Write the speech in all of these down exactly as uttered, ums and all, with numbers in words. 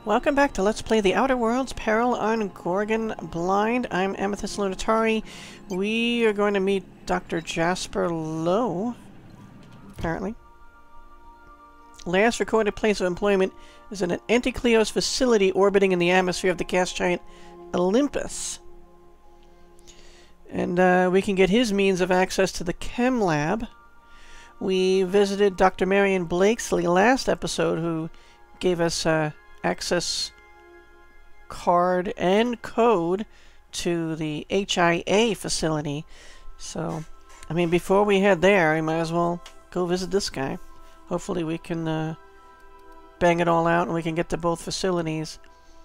Welcome back to Let's Play The Outer Worlds, Peril on Gorgon Blind. I'm Amethyst Lunatari. We are going to meet Doctor Jasper Low, apparently. Last recorded place of employment is in an Anticleos facility orbiting in the atmosphere of the gas giant Olympus. And uh, we can get his means of access to the chem lab. We visited Doctor Marion Blakesley last episode, who gave us uh, access card and code to the H I A facility. So, I mean, before we head there, we might as well go visit this guy. Hopefully we can uh, bang it all out and we can get to both facilities.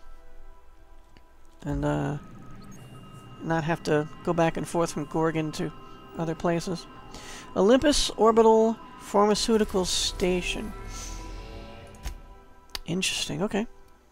And uh, not have to go back and forth from Gorgon to other places. Olympus Orbital Pharmaceutical Station. Interesting, okay.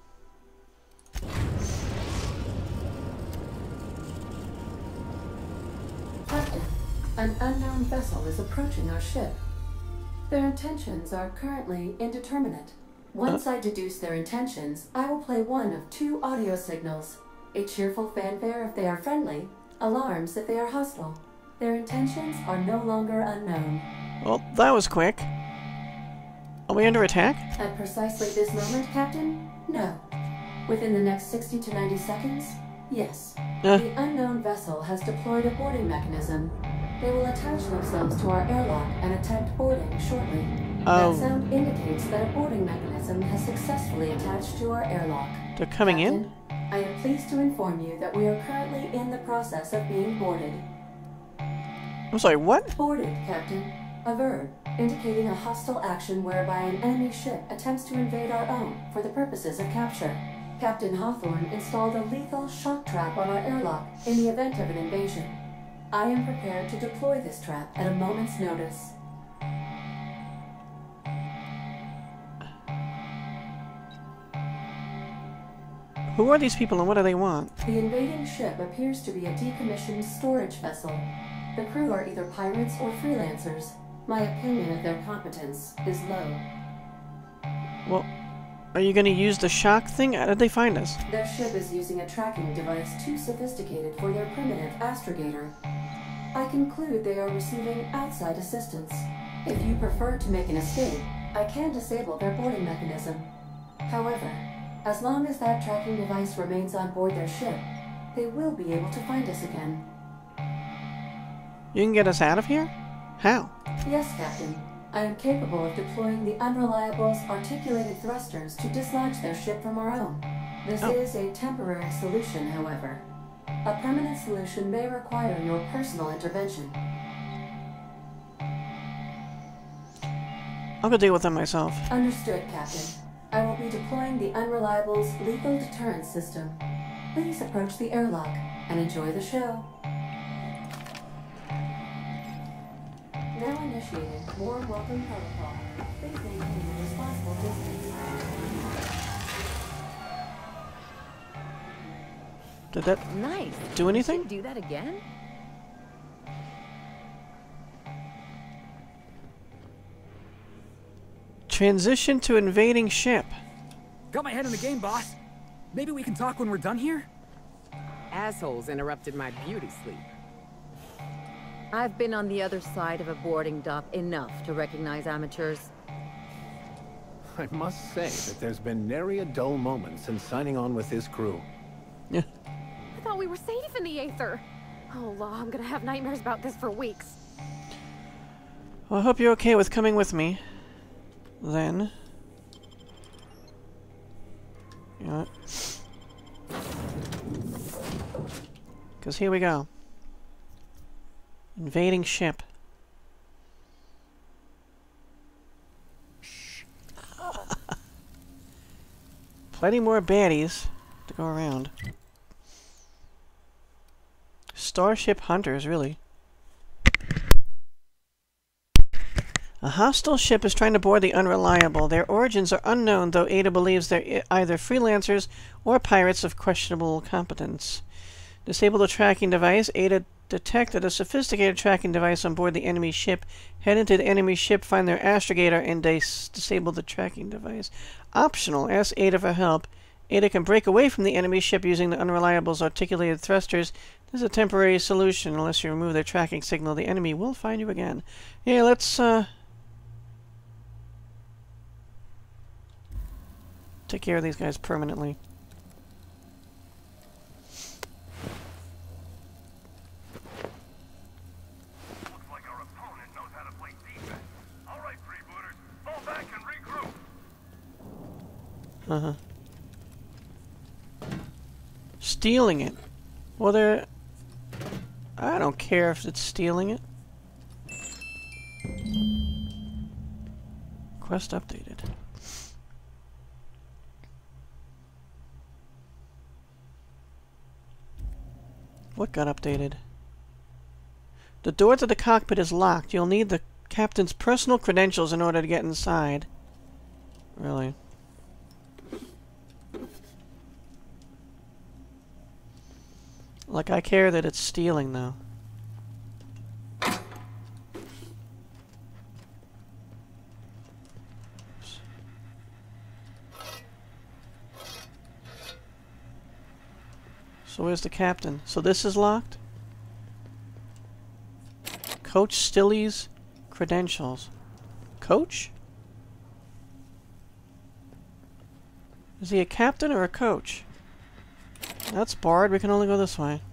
Captain, an unknown vessel is approaching our ship. Their intentions are currently indeterminate. Once uh. I deduce their intentions, I will play one of two audio signals. A cheerful fanfare if they are friendly, alarms if they are hostile. Their intentions are no longer unknown. Well, that was quick. Are we under attack? At precisely this moment, Captain? No. Within the next sixty to ninety seconds? Yes. Uh. The unknown vessel has deployed a boarding mechanism. They will attach themselves to our airlock and attempt boarding shortly. Oh. That sound indicates that a boarding mechanism has successfully attached to our airlock. They're coming Captain, in? I am pleased to inform you that we are currently in the process of being boarded. I'm sorry, what? Boarded, Captain. A verb, indicating a hostile action whereby an enemy ship attempts to invade our own for the purposes of capture. Captain Hawthorne installed a lethal shock trap on our airlock in the event of an invasion. I am prepared to deploy this trap at a moment's notice. Who are these people and what do they want? The invading ship appears to be a decommissioned storage vessel. The crew are either pirates or freelancers. My opinion of their competence is low. Well, are you going to use the shock thing? How did they find us? Their ship is using a tracking device too sophisticated for their primitive astrogator. I conclude they are receiving outside assistance. If you prefer to make an escape, I can disable their boarding mechanism. However, as long as that tracking device remains on board their ship, they will be able to find us again. You can get us out of here? How? Yes, Captain. I am capable of deploying the Unreliable's articulated thrusters to dislodge their ship from our own. This oh. is a temporary solution, however. A permanent solution may require your personal intervention. I'll go deal with them myself. Understood, Captain. I will be deploying the Unreliable's lethal deterrence system. Please approach the airlock and enjoy the show. Now initiating warm welcome protocol. Please maintain a responsible distance. Did that nice. do anything? Do that again? Transition to invading ship. Got my head in the game, boss. Maybe we can talk when we're done here? Assholes interrupted my beauty sleep. I've been on the other side of a boarding dock enough to recognize amateurs. I must say that there's been nary a dull moment since signing on with this crew. Yeah. I thought we were safe in the Aether. Oh, law, I'm gonna have nightmares about this for weeks. Well, I hope you're okay with coming with me. Then. You know what? Because here we go. Invading ship. Plenty more baddies to go around. Starship hunters, really. A hostile ship is trying to board the Unreliable. Their origins are unknown, though Ada believes they're either freelancers or pirates of questionable competence. Disable the tracking device. Ada detected a sophisticated tracking device on board the enemy ship. Head into the enemy ship, find their astrogator, and dis disable the tracking device. Optional. Ask Ada for help Ada can break away from the enemy ship using the Unreliable's articulated thrusters. This is a temporary solution. Unless you remove their tracking signal, the enemy will find you again. Yeah, let's uh, take care of these guys permanently. Looks like our opponent knows how to play defense. All right, freebooters, fall back and regroup. Uh-huh. Stealing it. Well, they're... I don't care if it's stealing it. Quest updated. What got updated? The door to the cockpit is locked. You'll need the captain's personal credentials in order to get inside. Really? Like, I care that it's stealing, though. So where's the captain? So this is locked? Coach Stilley's credentials. Coach? Is he a captain or a coach? That's barred. We can only go this way.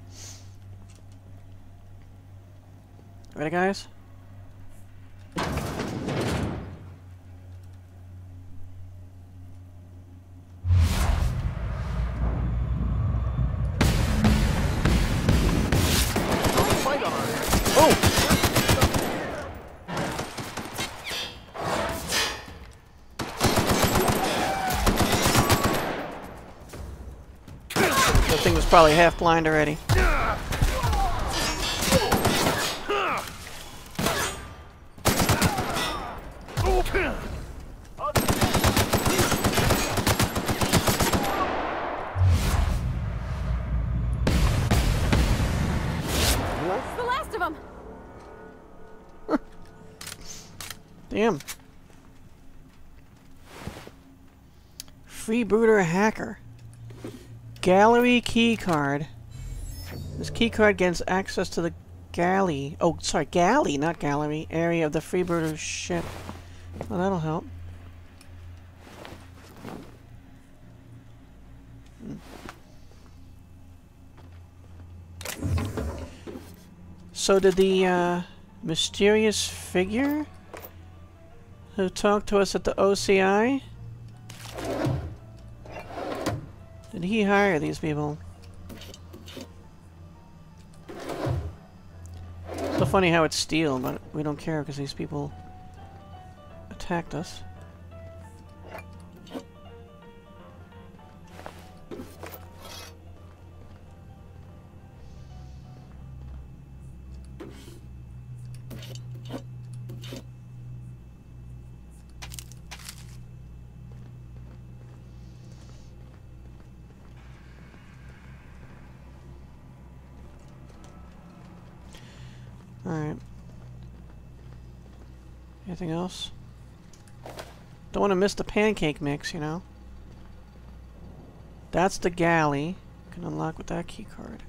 Ready, guys? Probably half blind already. It's the last of them. Damn. Freebooter hacker. Gallery keycard. This keycard gains access to the galley. Oh, sorry, galley, not gallery. Area of the freebooter ship. Well, that'll help. Hmm. So did the uh, mysterious figure who talked to us at the O C I? Did he hire these people? So funny how it's steel, but we don't care because these people attacked us. Alright. Anything else? Don't want to miss the pancake mix, you know? That's the galley. Can unlock with that key card.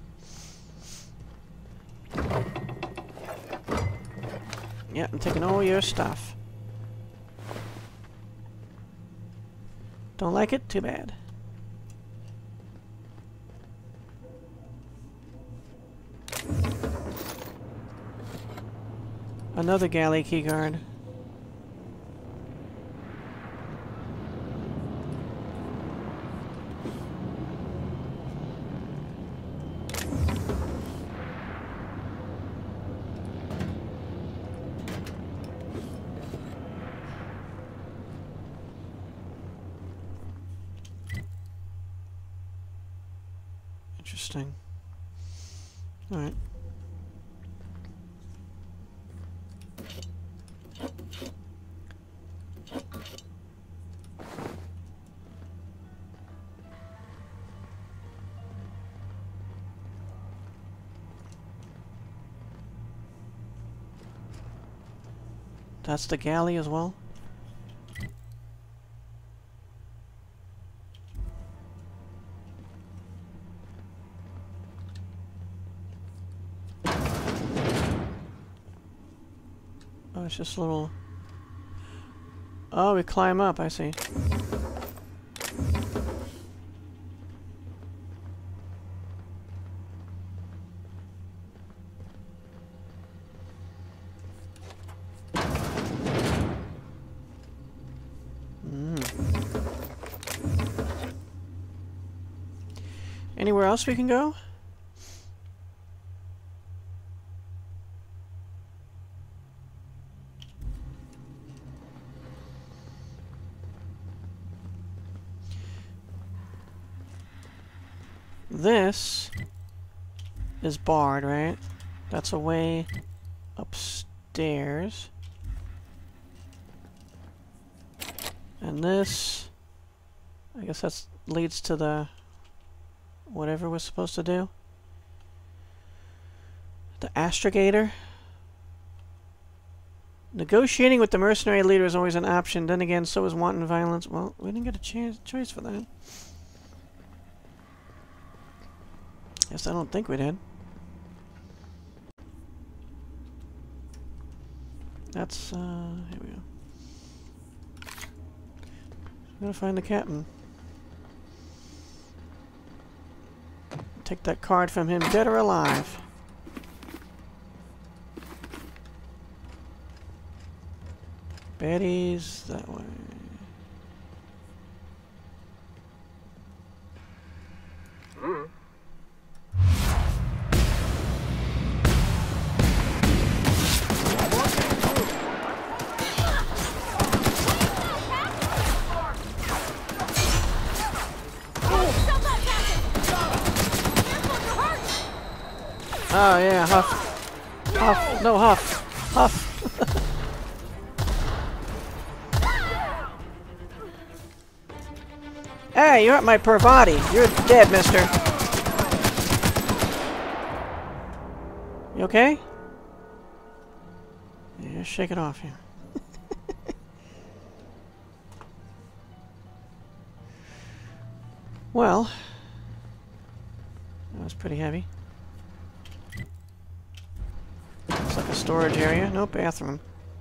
Yeah, I'm taking all your stuff. Don't like it? Too bad. Another galley keycard. Interesting. All right. That's the galley as well? Oh, it's just a little... Oh, we climb up, I see. Anywhere else we can go? This is barred, right? That's a way upstairs. And this, I guess that leads to the whatever we're supposed to do. The astrogator. Negotiating with the mercenary leader is always an option. Then again, so is wanton violence. Well, we didn't get a chance, choice for that. Guess I don't think we did. That's, uh, here we go. I'm gonna find the captain. Take that card from him, dead or alive. Betty's that way. Mm. Oh yeah, Huff. Huff. No, Huff. Huff. Hey, you're at my per body. You're dead, mister. You okay? Yeah, shake it off here. Well, that was pretty heavy. Looks like a storage area. No bathroom.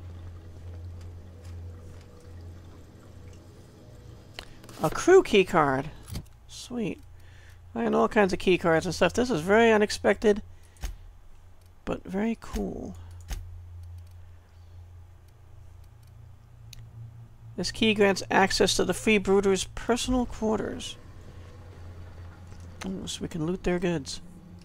A crew key card. Sweet. I had all kinds of key cards and stuff. This is very unexpected, but very cool. This key grants access to the freebooters' personal quarters. Oh, so we can loot their goods.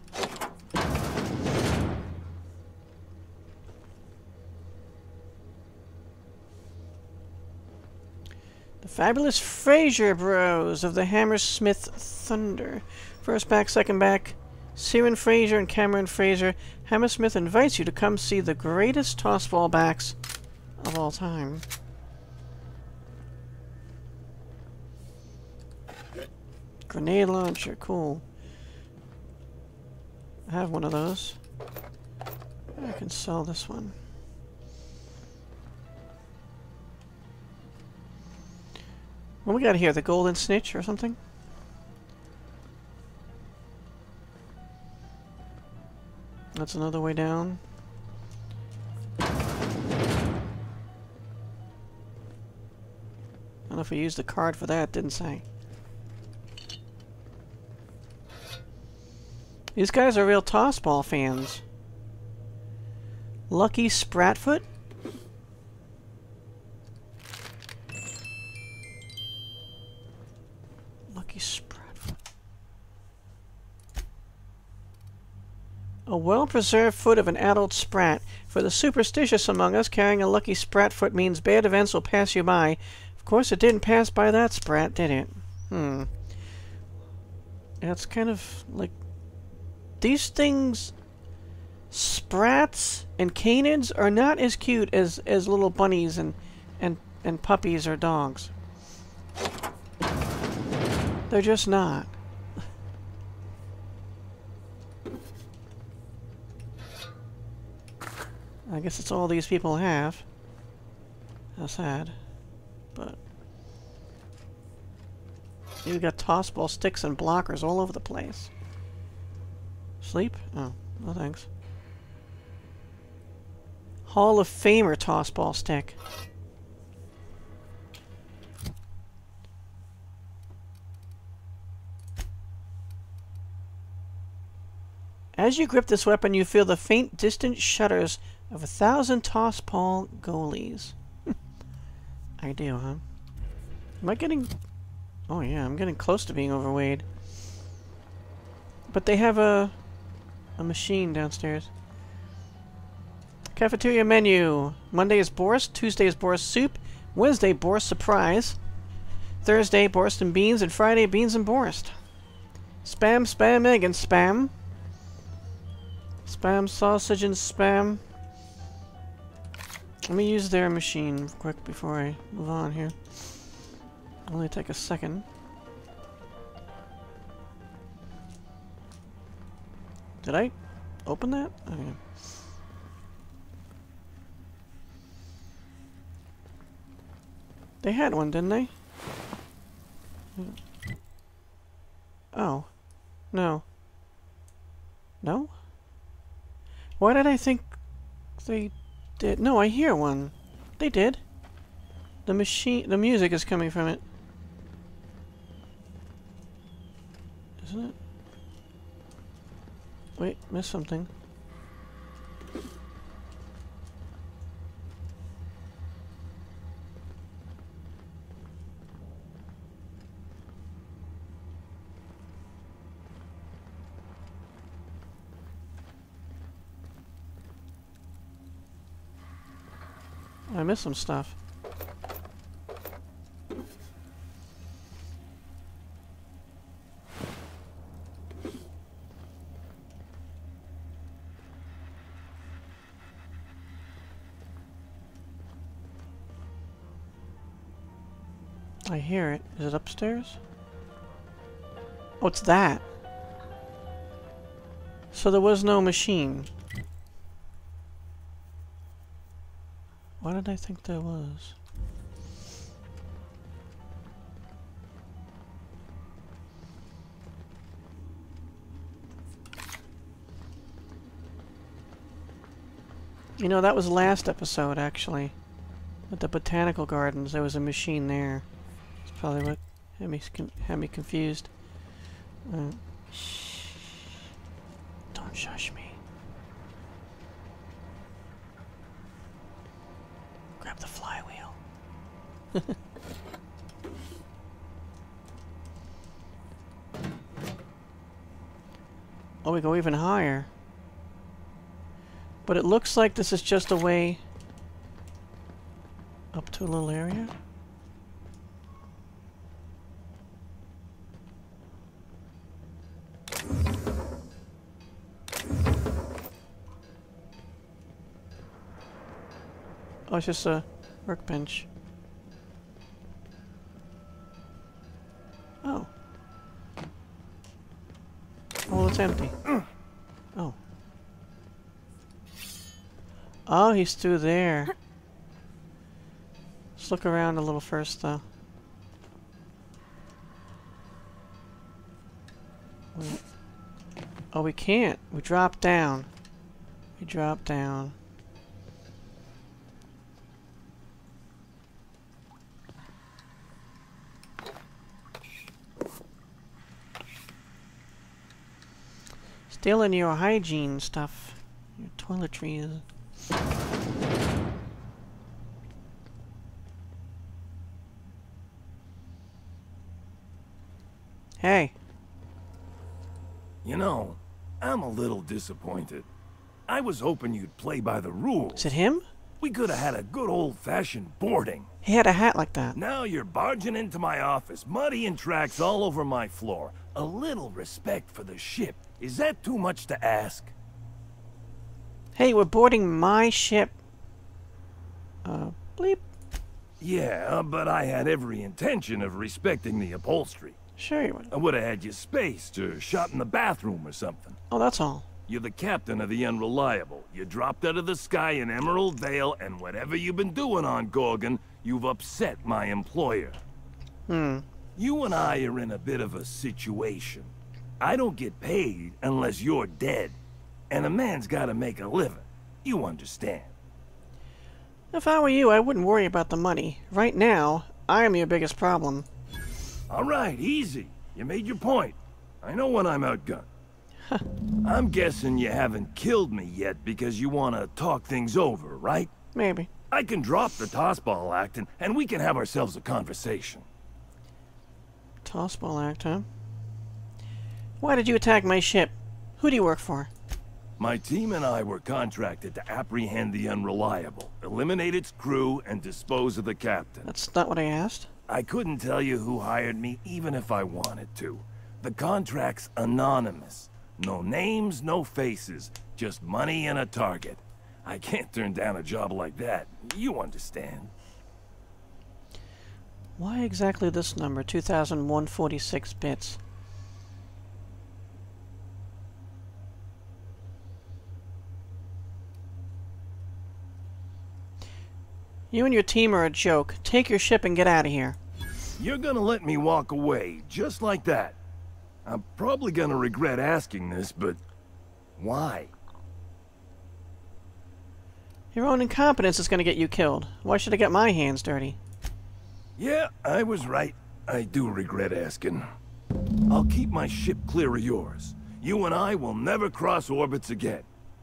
The fabulous Fraser Bros of the Hammersmith Thunder. First back, second back. Siren Fraser and Cameron Fraser. Hammersmith invites you to come see the greatest tossball backs of all time. Grenade launcher, cool. I have one of those. I can sell this one. What we got here? The golden snitch or something? That's another way down. I don't know if we used the card for that, didn't say. These guys are real tossball fans. Lucky Spratfoot? Lucky Spratfoot. A well-preserved foot of an adult sprat. For the superstitious among us, carrying a lucky Spratfoot means bad events will pass you by. Of course, it didn't pass by that sprat, did it? Hmm. That's kind of like... These things, sprats and canids, are not as cute as, as little bunnies and, and, and puppies or dogs. They're just not. I guess it's all these people have. How sad. But you've got tossball sticks and blockers all over the place. Sleep? Oh, no thanks. Hall of Famer tossball stick. As you grip this weapon, you feel the faint, distant shudders of a thousand tossball goalies. I do, huh? Am I getting... Oh yeah, I'm getting close to being overweight. But they have a... a machine downstairs. Cafeteria menu. Monday is borscht, Tuesday is borscht soup, Wednesday borscht surprise, Thursday borscht and beans, and Friday beans and borscht. Spam, spam, egg, and spam. Spam, sausage, and spam. Let me use their machine quick before I move on here. Only take a second. Did I open that? Oh, yeah. They had one, didn't they? Oh. No. No? Why did I think they did? No, I hear one. They did. The machine, the music is coming from it. Isn't it? Wait, missed something. I missed some stuff. I hear it. Is it upstairs? Oh, it's that. So there was no machine. Why did I think there was? You know, that was last episode, actually. At the Botanical Gardens, there was a machine there. That's probably what had me, had me confused. Uh, shh. Don't shush me. Grab the flywheel. Oh, we go even higher. But it looks like this is just a way up to a little area. Oh, it's just a workbench. Oh. Oh, it's empty. Oh. Oh, he's through there. Let's look around a little first, though. Wait. Oh, we can't. We drop down. We drop down. Still in your hygiene stuff. Your toiletries. Hey. You know, I'm a little disappointed. I was hoping you'd play by the rules. Is it him? We could have had a good old-fashioned boarding. He had a hat like that. Now you're barging into my office, muddying tracks all over my floor. A little respect for the ship. Is that too much to ask? Hey, we're boarding my ship. Uh, bleep. Yeah, but I had every intention of respecting the upholstery. Sure you would. I would have had you spaced or shot in the bathroom or something. Oh, that's all. You're the captain of the Unreliable. You dropped out of the sky in Emerald Vale, and whatever you've been doing on Gorgon, you've upset my employer. Hmm. You and I are in a bit of a situation. I don't get paid unless you're dead. And a man's gotta make a living. You understand. If I were you, I wouldn't worry about the money. Right now, I am your biggest problem. All right, easy. You made your point. I know when I'm outgunned. I'm guessing you haven't killed me yet because you want to talk things over, right? Maybe. I can drop the tossball act and, and we can have ourselves a conversation. Tossball act, huh? Why did you attack my ship? Who do you work for? My team and I were contracted to apprehend the Unreliable, eliminate its crew, and dispose of the captain. That's not what I asked. I couldn't tell you who hired me even if I wanted to. The contract's anonymous. No names, no faces. Just money and a target. I can't turn down a job like that. You understand. Why exactly this number, two thousand one hundred forty-six bits? You and your team are a joke. Take your ship and get out of here. You're gonna let me walk away, just like that. I'm probably gonna regret asking this, but why? Your own incompetence is going to get you killed. Why should I get my hands dirty? Yeah, I was right. I do regret asking. I'll keep my ship clear of yours. You and I will never cross orbits again.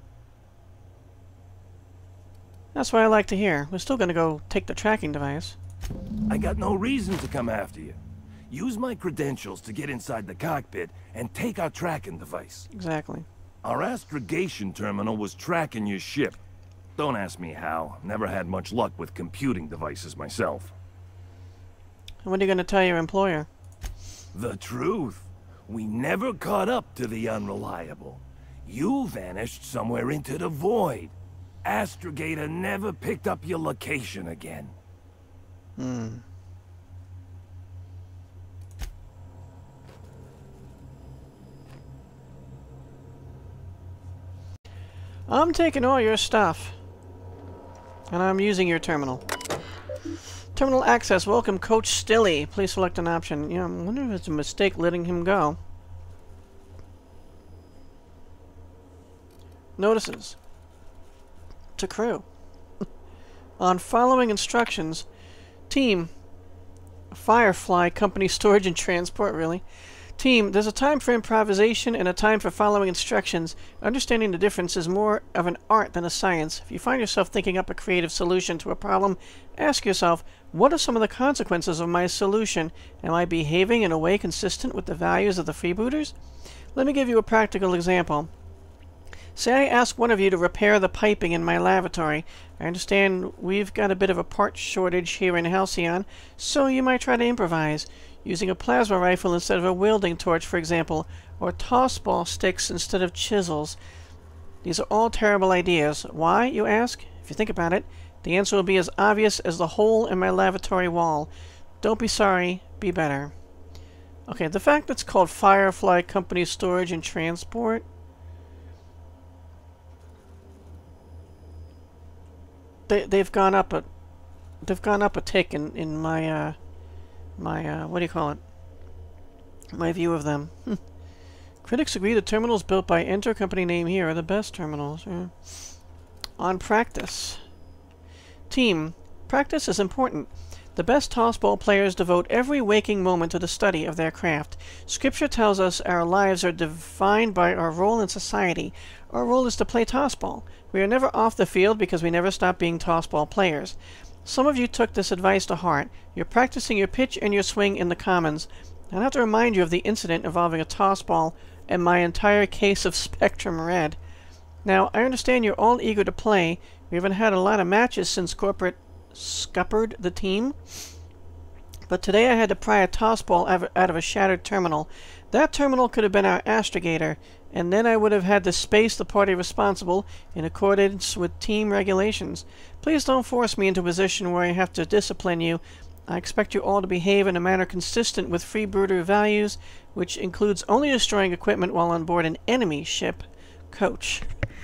That's what I like to hear. We're still going to go take the tracking device. I got no reason to come after you. Use my credentials to get inside the cockpit and take our tracking device. Exactly. Our astrogation terminal was tracking your ship. Don't ask me how. Never had much luck with computing devices myself. What are you going to tell your employer? The truth. We never caught up to the Unreliable. You vanished somewhere into the void. Astrogator never picked up your location again. Hmm. I'm taking all your stuff. And I'm using your terminal. Terminal access. Welcome, Coach Stilly. Please select an option. Yeah, I wonder if it's a mistake letting him go. Notices. To crew. On following instructions, team, Firefly Company Storage and Transport, really. Team, there's a time for improvisation and a time for following instructions. Understanding the difference is more of an art than a science. If you find yourself thinking up a creative solution to a problem, ask yourself, what are some of the consequences of my solution? Am I behaving in a way consistent with the values of the freebooters? Let me give you a practical example. Say I ask one of you to repair the piping in my lavatory. I understand we've got a bit of a part shortage here in Halcyon, so you might try to improvise, using a plasma rifle instead of a welding torch, for example, or tossball sticks instead of chisels. These are all terrible ideas. Why, you ask? If you think about it, the answer will be as obvious as the hole in my lavatory wall. Don't be sorry, be better. Okay, the fact that it's called Firefly Company Storage and Transport... They, they've gone up a, they've gone up a tick in, in my, uh, my, uh, what do you call it? My view of them. Critics agree the terminals built by Enter company name here are the best terminals. Yeah. On practice. Team, practice is important. The best tossball players devote every waking moment to the study of their craft. Scripture tells us our lives are defined by our role in society. Our role is to play tossball. We are never off the field because we never stop being tossball players. Some of you took this advice to heart. You're practicing your pitch and your swing in the commons. I don't have to remind you of the incident involving a tossball and my entire case of Spectrum Red. Now, I understand you're all eager to play. We haven't had a lot of matches since corporate scuppered the team. But today I had to pry a tossball out of a shattered terminal. That terminal could have been our astrogator, and then I would have had to space the party responsible in accordance with team regulations. Please don't force me into a position where I have to discipline you. I expect you all to behave in a manner consistent with freebooter values, which includes only destroying equipment while on board an enemy ship. Coach.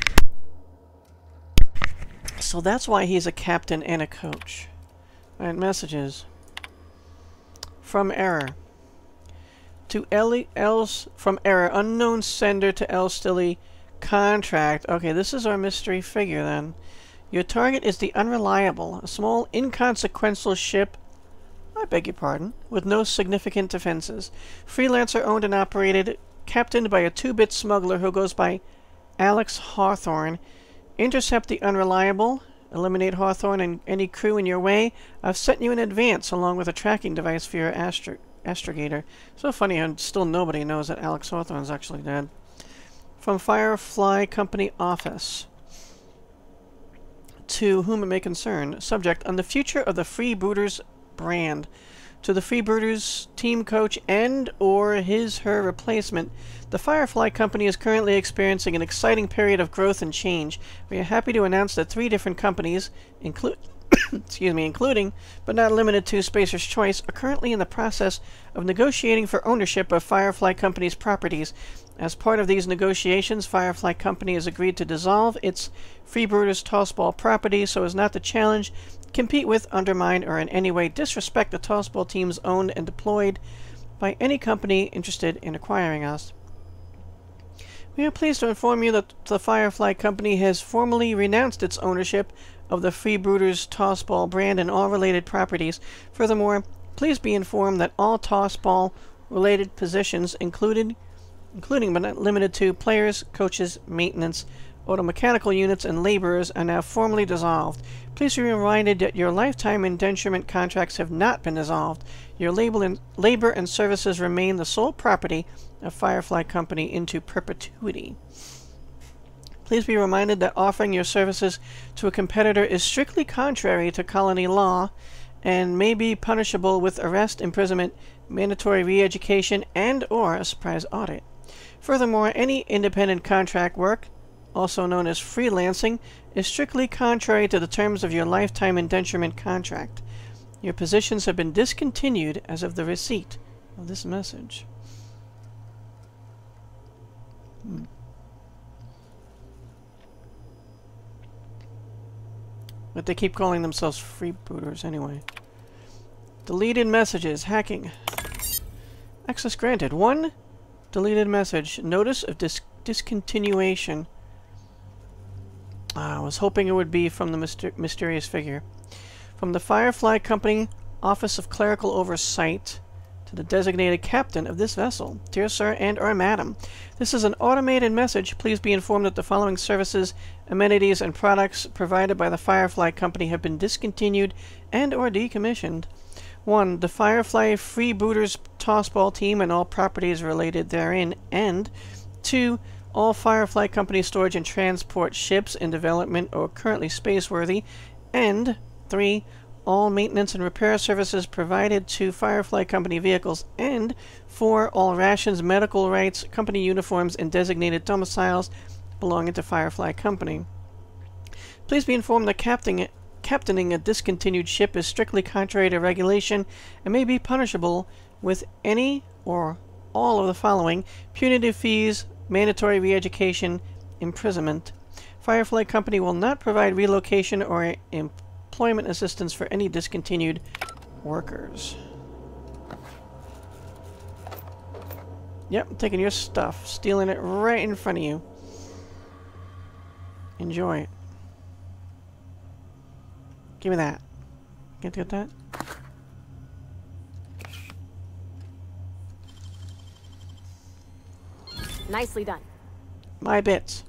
So that's why he's a captain and a coach. Alright, messages. From error. To Ellie, else from error. Unknown sender to L. Stilly. Contract. Okay, this is our mystery figure then. Your target is the Unreliable, a small, inconsequential ship, I beg your pardon, with no significant defenses. Freelancer owned and operated, captained by a two-bit smuggler who goes by Alex Hawthorne. Intercept the Unreliable, eliminate Hawthorne and any crew in your way. I've sent you in advance, along with a tracking device for your astro astrogator. So funny, and still nobody knows that Alex Hawthorne's actually dead. From Firefly Company Office. To whom it may concern. Subject, on the future of the Freebooters brand. To the Freebooters team coach and or his her replacement, the Firefly Company is currently experiencing an exciting period of growth and change. We are happy to announce that three different companies, include excuse me, including but not limited to Spacer's Choice, are currently in the process of negotiating for ownership of Firefly Company's properties. As part of these negotiations, Firefly Company has agreed to dissolve its Freebooters Tossball property so as not to challenge, compete with, undermine, or in any way disrespect the Tossball teams owned and deployed by any company interested in acquiring us. We are pleased to inform you that the Firefly Company has formally renounced its ownership of the Freebooters Tossball brand and all related properties. Furthermore, please be informed that all Tossball-related positions, included, including but not limited to players, coaches, maintenance, automechanical units, and laborers, are now formally dissolved. Please be reminded that your lifetime indenturement contracts have not been dissolved. Your labor and, labor and services remain the sole property of Firefly Company into perpetuity. Please be reminded that offering your services to a competitor is strictly contrary to colony law and may be punishable with arrest, imprisonment, mandatory re-education, and or a surprise audit. Furthermore, any independent contract work, also known as freelancing, is strictly contrary to the terms of your lifetime indenturement contract. Your positions have been discontinued as of the receipt of this message. Hmm. But they keep calling themselves freebooters anyway. Deleted messages. Hacking. Access granted. One deleted message. Notice of dis discontinuation. Ah, I was hoping it would be from the myster mysterious figure. From the Firefly Company Office of Clerical Oversight to the designated captain of this vessel. Dear sir and or madam, this is an automated message. Please be informed that the following services, amenities, and products provided by the Firefly Company have been discontinued and or decommissioned. one. The Firefly Freebooters Tossball team and all properties related therein, and two. All Firefly Company storage and transport ships in development or currently spaceworthy, and three. All maintenance and repair services provided to Firefly Company vehicles, and four. All rations, medical rights, company uniforms, and designated domiciles belonging to Firefly Company. Please be informed that captaining, captaining a discontinued ship is strictly contrary to regulation and may be punishable with any or all of the following: punitive fees, mandatory re-education, imprisonment. Firefly Company will not provide relocation or employment assistance for any discontinued workers. Yep, taking your stuff, stealing it right in front of you. Enjoy it. Give me that. Can't get that? Nicely done. My bits.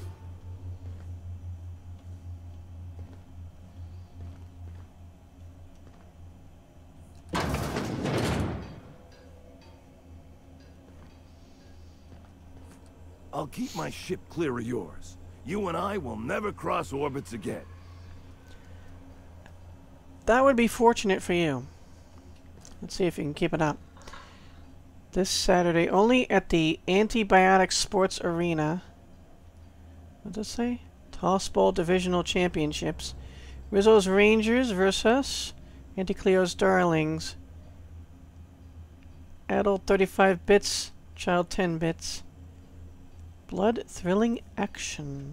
I'll keep my ship clear of yours. You and I will never cross orbits again. That would be fortunate for you. Let's see if you can keep it up. This Saturday, only at the Antibiotic Sports Arena. What does it say? Tossball Divisional Championships. Rizzo's Rangers versus Anticleo's Darlings. Adult thirty-five bits, child ten bits. Blood thrilling action.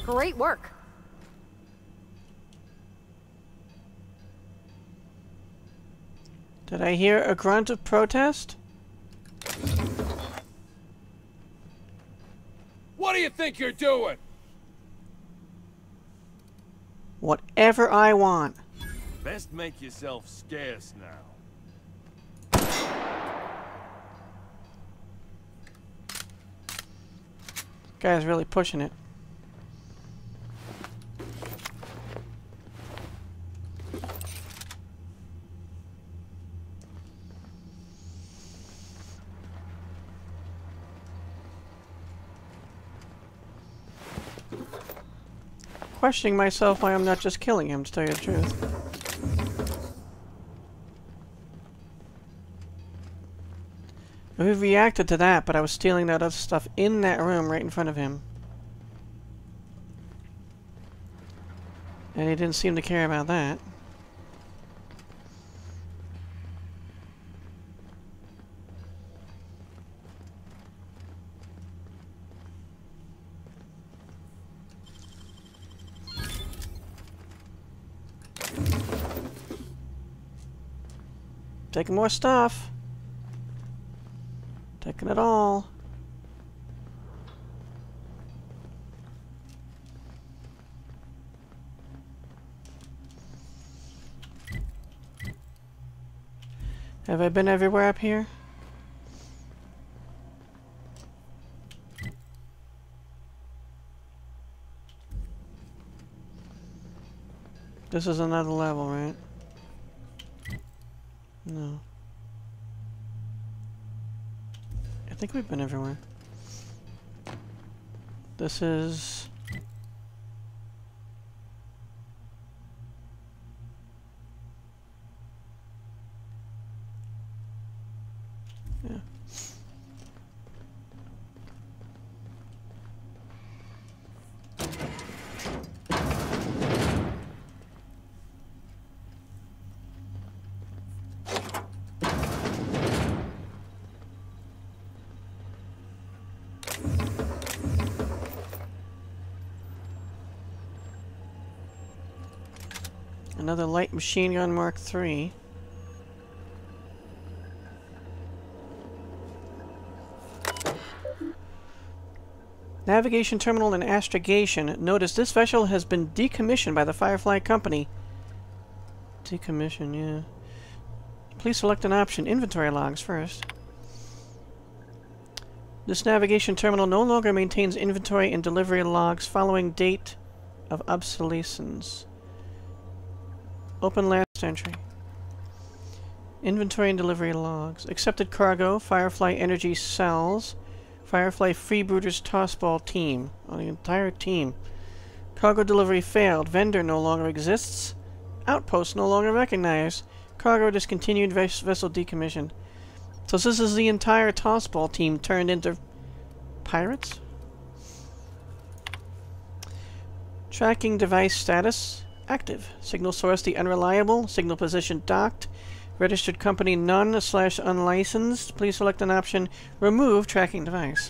Great work. Did I hear a grunt of protest? What do you think you're doing? Whatever I want. Best make yourself scarce now. Guy's really pushing it. Questioning myself why I'm not just killing him, to tell you the truth. We reacted to that, but I was stealing that other stuff in that room right in front of him. And he didn't seem to care about that. Taking more stuff. Taking it all. Have I been everywhere up here? This is another level, right? No. I think we've been everywhere. This is... yeah. Another light machine gun Mark three. Navigation terminal and astrogation. Notice this vessel has been decommissioned by the Firefly Company. Decommission, yeah. Please select an option. Inventory logs first. This navigation terminal no longer maintains inventory and delivery logs following date of obsolescence. Open last entry. Inventory and delivery logs. Accepted cargo, Firefly Energy Cells, Firefly Freebooters Tossball Team. Oh, the entire team. Cargo delivery failed. Vendor no longer exists. Outpost no longer recognized. Cargo discontinued. Ves vessel decommissioned. So this is the entire Tossball team turned into pirates? Tracking device status. Active. Signal source the unreliable. Signal position docked. Registered company none slash unlicensed. Please select an option. Remove tracking device.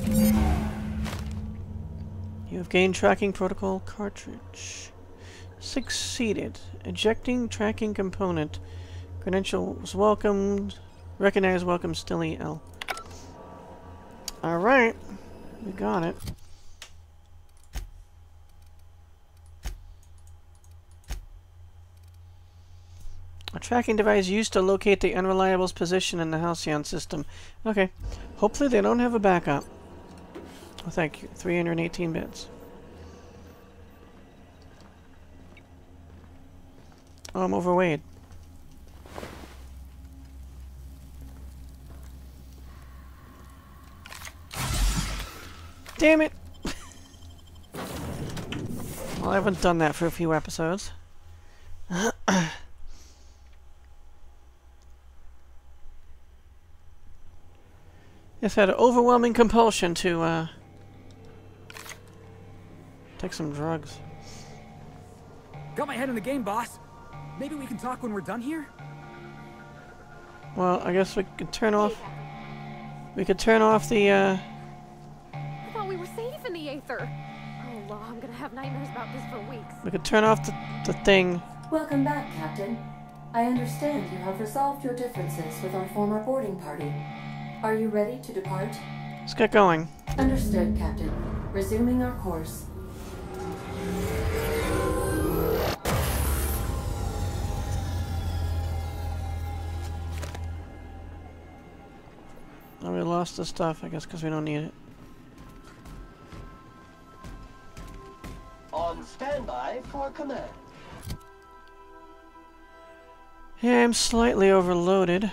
You have gained tracking protocol cartridge. Succeeded. Ejecting tracking component. Credentials welcomed. Recognize welcome Stilly L. Alright. We got it. A tracking device used to locate the unreliable's position in the Halcyon system. Okay. Hopefully they don't have a backup. Oh, thank you. three hundred eighteen bits. Oh, I'm overweight. Damn it! Well, I haven't done that for a few episodes. Just had an overwhelming compulsion to, uh... take some drugs. Got my head in the game, boss. Maybe we can talk when we're done here? Well, I guess we could turn off... We could turn off the, uh... I thought we were safe in the Aether. Oh, law, I'm gonna have nightmares about this for weeks. We could turn off the, the thing. Welcome back, Captain. I understand you have resolved your differences with our former boarding party. Are you ready to depart? Let's get going. Understood, Captain. Resuming our course. Oh, we lost the stuff, I guess, because we don't need it. On standby for command. Yeah, I'm slightly overloaded.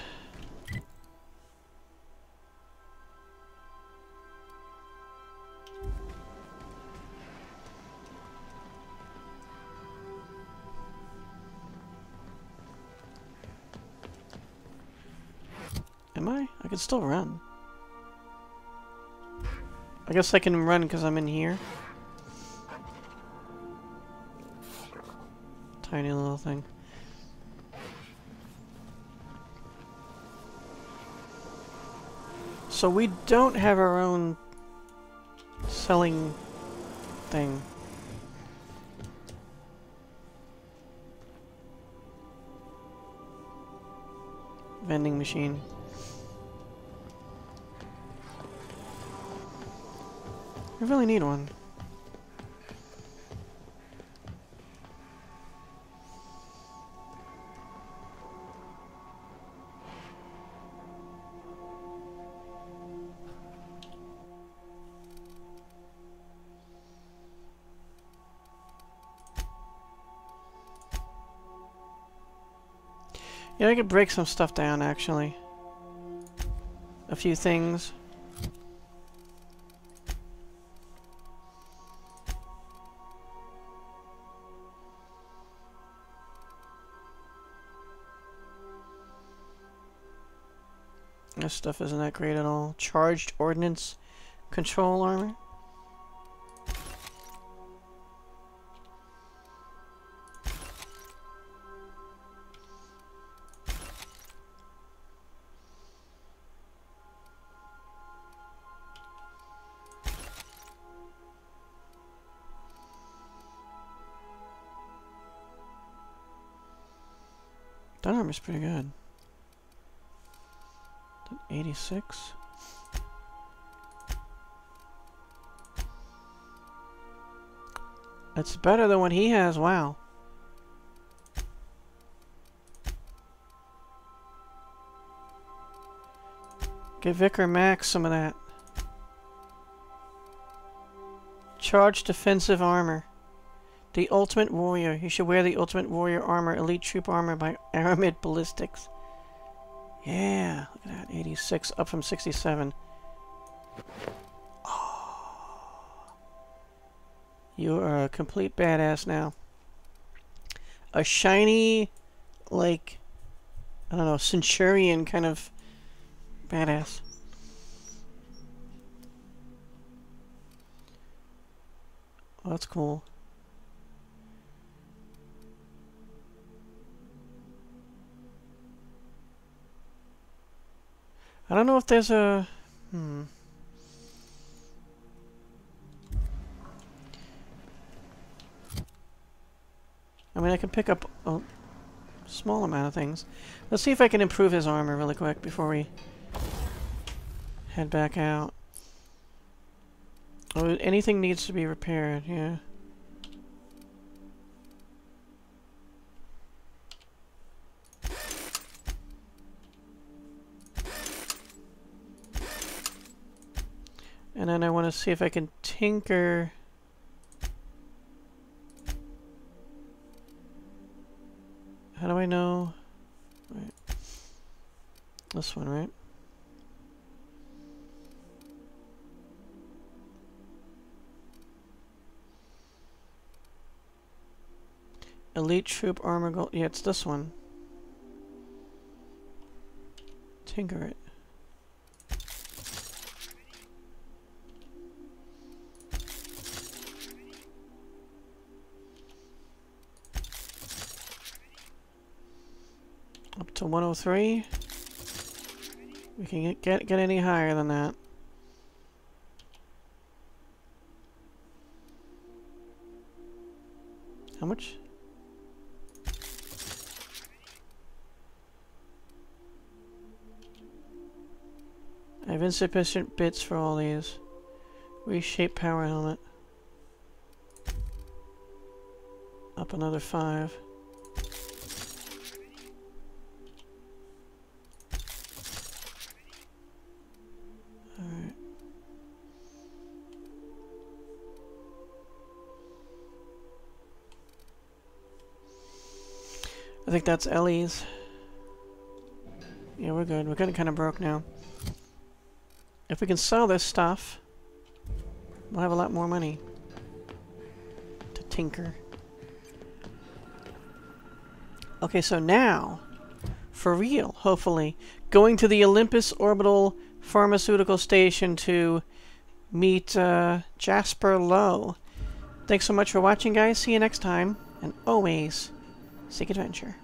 Am I? I can still run. I guess I can run because I'm in here. Tiny little thing. So we don't have our own selling thing. Vending machine. I really need one. Yeah, I could break some stuff down, actually. A few things. This stuff isn't that great at all. Charged ordnance control armor. That armor's pretty good. eighty-six. That's better than what he has, wow. Give Vicar Max some of that. Charged defensive armor. The Ultimate Warrior. You should wear the Ultimate Warrior armor, Elite Troop armor by Aramid Ballistics. Yeah, look at that. eighty-six, up from sixty-seven. Oh. You are a complete badass now. A shiny, like, I don't know, Centurion kind of badass. Oh, that's cool. I don't know if there's a... Hmm. I mean, I can pick up a small amount of things. Let's see if I can improve his armor really quick before we head back out. Oh, anything needs to be repaired, yeah. And then I want to see if I can tinker. How do I know? Right. This one, right? Elite Troop Armor Gold. Yeah, it's this one. Tinker it. Up to one oh three. We can get, get get any higher than that. How much? I have insufficient bits for all these. Reshape power helmet. Up another five. Alright. I think that's Ellie's. Yeah, we're good. We're getting kind of broke now. If we can sell this stuff, we'll have a lot more money to tinker. Okay, so now, for real, hopefully, going to the Olympus Orbital Pharmaceutical Station to meet uh, Jasper Low. Thanks so much for watching, guys. See you next time, and always seek adventure.